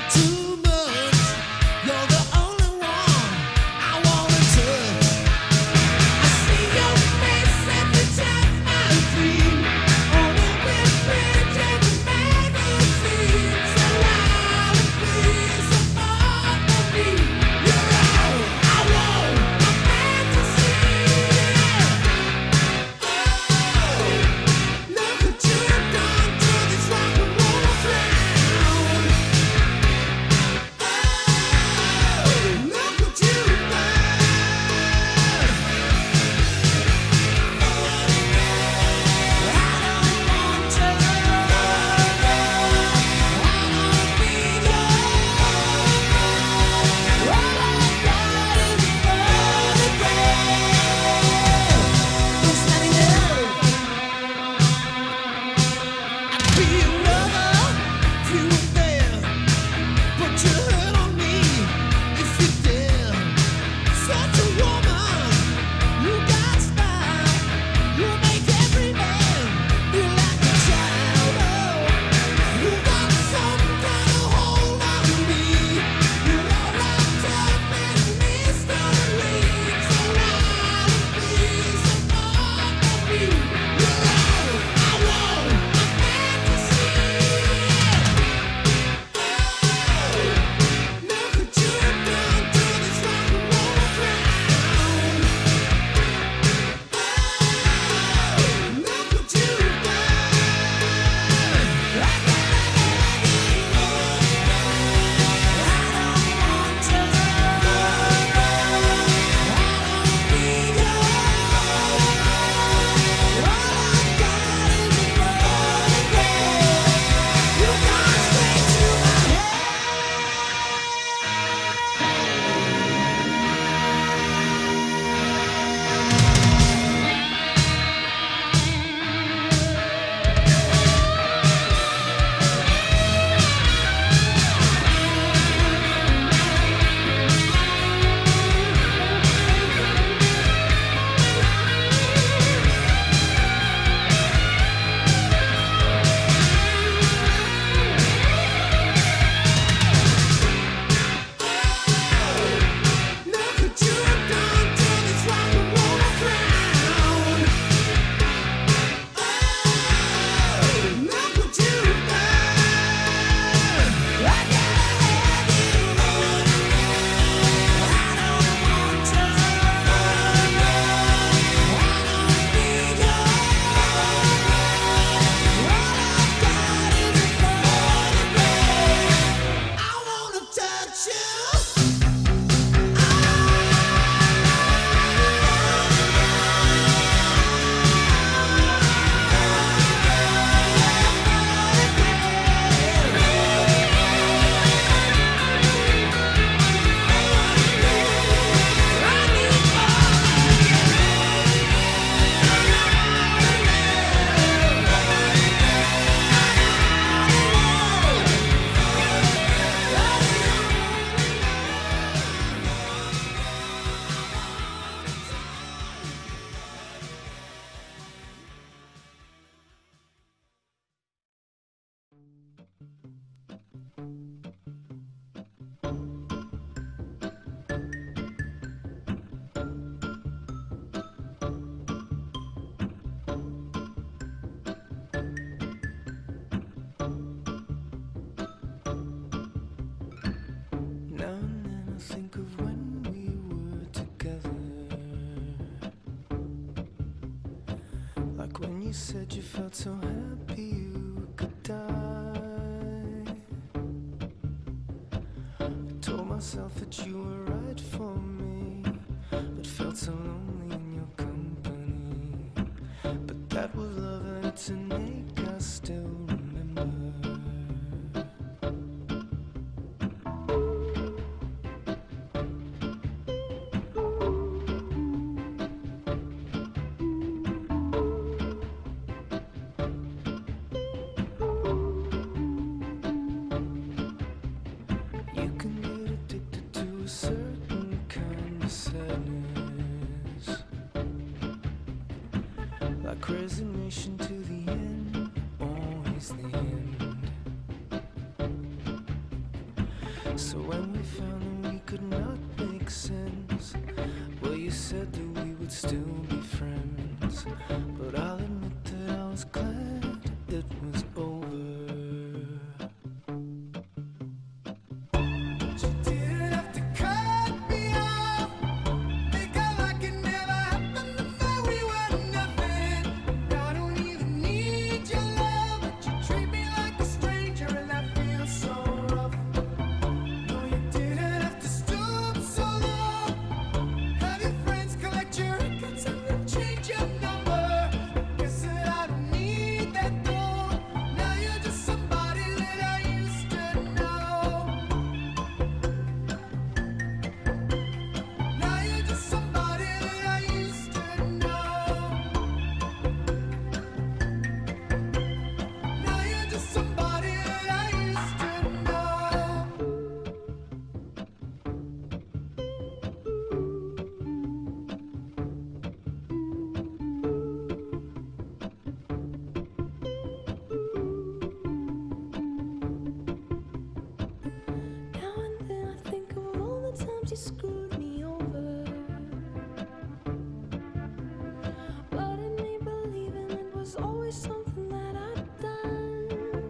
You said you felt so happy you could die. I told myself that you were right for me, but felt so lonely in your company. But that was love and it's an ache I still remember. Like resignation to the end, always the end. So when we found that we could not make sense, well, you said that we would still be friends. But I'll admit that I was glad it was over. You screwed me over, but in me believing it was always something that I'd done.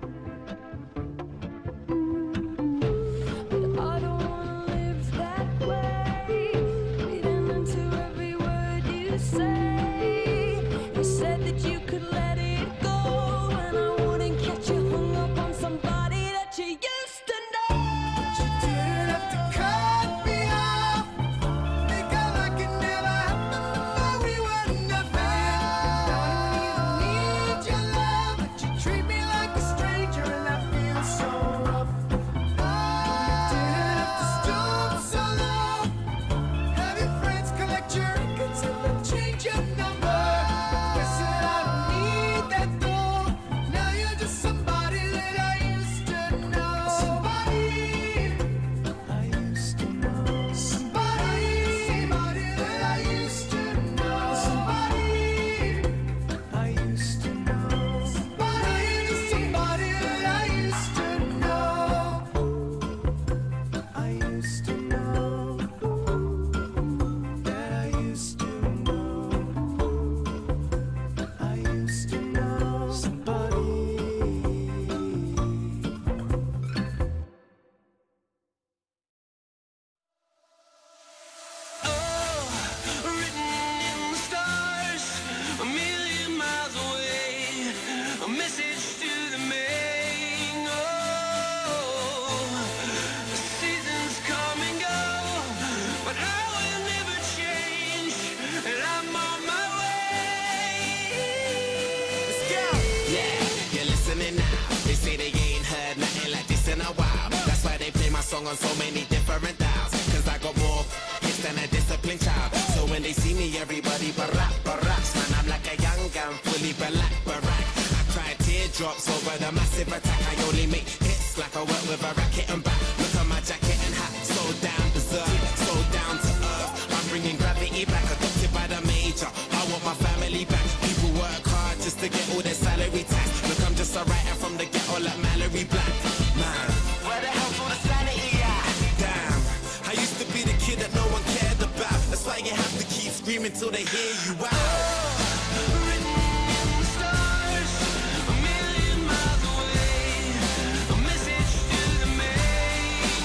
But I don't wanna live that way, reading into every word you say. You said that you could let it go, and I wouldn't catch you hung up on somebody that you used to know. But you didn't have to cut me off, make out like it never happened, that we were nothing. I don't even need your love, but you treat me like a stranger, and that feels so rough. You didn't have to stoop so low, have your friends collect your records and then change your number. Guess that I don't need that though, now you're just somebody that I used to know. Somebody I used to know. Somebody that I used to know. Somebody I used to know. Somebody that I used to know. I used to know. That I used to know. I used to know. Somebody. Written in the stars, a million miles away, a message to the main. The seasons come and go, but I will never change, and I'm on my way. Let's go! Yeah, you're listening now. They say they ain't heard nothing like this in a while. That's why they play my song on so many different dials. Cause I got more hits than a disciplined child. So when they see me, everybody barracks. Man, I'm like a young gun, fully black barack. I cry teardrops over the massive attack. I only make hits like I work with a racket and back. Look at my jacket and hat, so down berserk, so down to earth. I'm bringing gravity back, adopted by the major. I want my family back. People work hard just to get all their salary tax. Look, I'm just a writer from the ghetto like Mallory Black. Man, where the hell's all the sanity at? Damn, I used to be the kid that no one cared about. That's why you have to keep screaming till they hear you out. Written in the stars, a million miles away, a message to the main.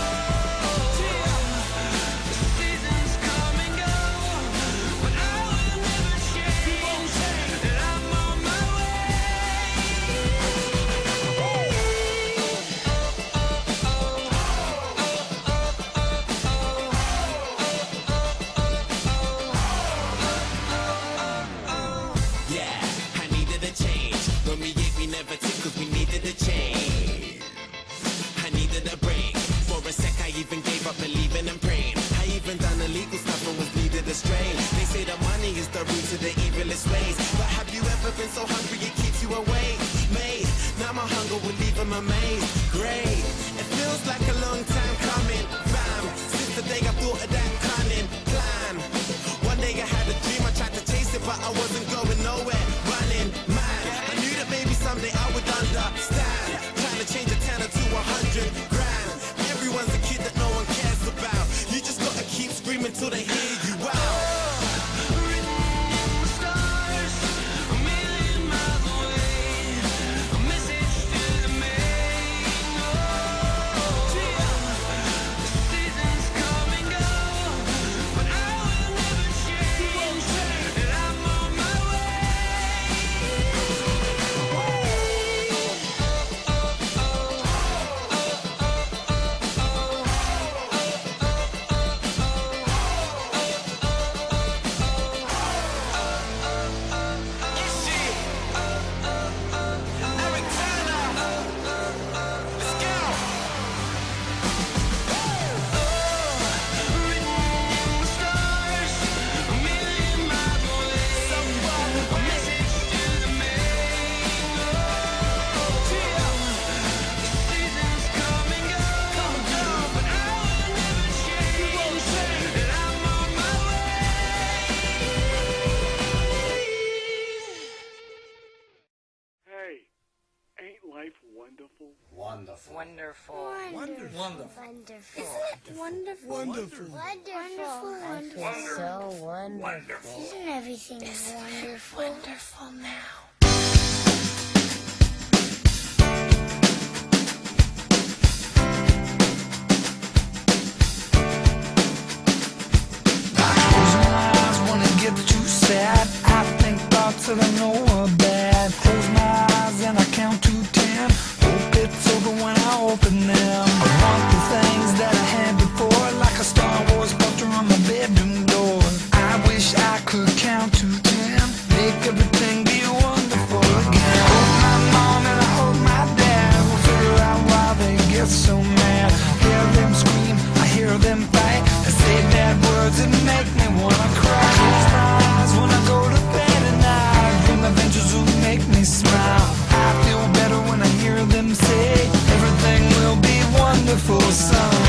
The seasons come and go, but I will never change, and I'm on my Yeah, I needed a change. When we ate, we never took cause we needed a change. I needed a break. For a sec, I even gave up believing and praying. I even done illegal stuff and was needed astray. They say the money is the root to the evilest ways. But have you ever been so hungry it keeps you awake? Mate, now my hunger will leave them amazed. Great, it feels like a long time coming. Fam, since the day I thought of that cunning plan. One day I had a dream, I tried to chase it, but I wasn't going nowhere. Running mad, I knew that maybe someday I would understand. Trying to change a 10 to 100 grand. Everyone's until they hear you out. Wonderful. Wonderful. Wonderful. Wonderful. Wonderful. Isn't it wonderful? Wonderful. Wonderful. I feel so wonderful. Isn't everything wonderful? Wonderful now. I think thoughts that I know are bad. Close my eyes and I count to 10. Hope it's over when I open them. I want the things that I had before, like a Star Wars poster on my bedroom door. I wish I could count to 10. Make everything be wonderful again. I hold my mom and I hold my dad. We'll figure out why they get so mad. Hear them scream, I hear them fight. They say bad words that make me wanna cry. Close my eyes when I go to bed at night. Dream adventures will make me smile. I feel better when I hear them say everything will be wonderful someday.